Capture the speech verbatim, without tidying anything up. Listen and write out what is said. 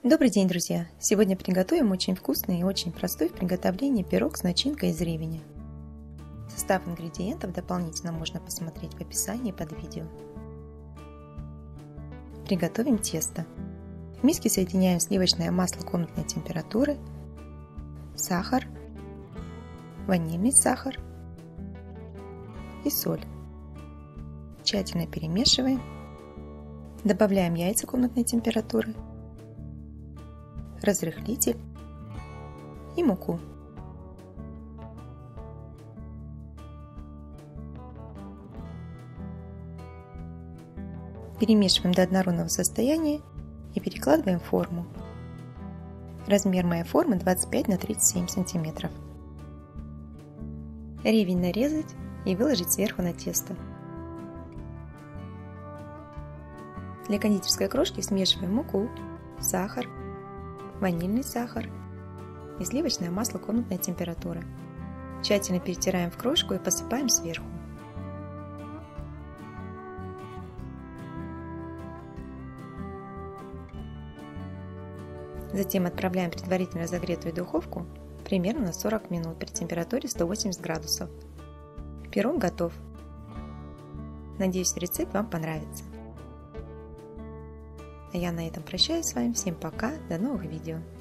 Добрый день, друзья! Сегодня приготовим очень вкусный и очень простой в приготовлении пирог с начинкой из ревеня. Состав ингредиентов дополнительно можно посмотреть в описании под видео. Приготовим тесто. В миске соединяем сливочное масло комнатной температуры, сахар, ванильный сахар и соль. Тщательно перемешиваем. Добавляем яйца комнатной температуры, разрыхлитель и муку. Перемешиваем до однородного состояния и перекладываем в форму. Размер моей формы двадцать пять на тридцать семь сантиметров. Ревень нарезать и выложить сверху на тесто. Для кондитерской крошки смешиваем муку, сахар, ванильный сахар и сливочное масло комнатной температуры. Тщательно перетираем в крошку и посыпаем сверху. Затем отправляем в предварительно разогретую духовку примерно на сорок минут при температуре сто восемьдесят градусов. Пирог готов. Надеюсь, рецепт вам понравится. А я на этом прощаюсь с вами. Всем пока, до новых видео.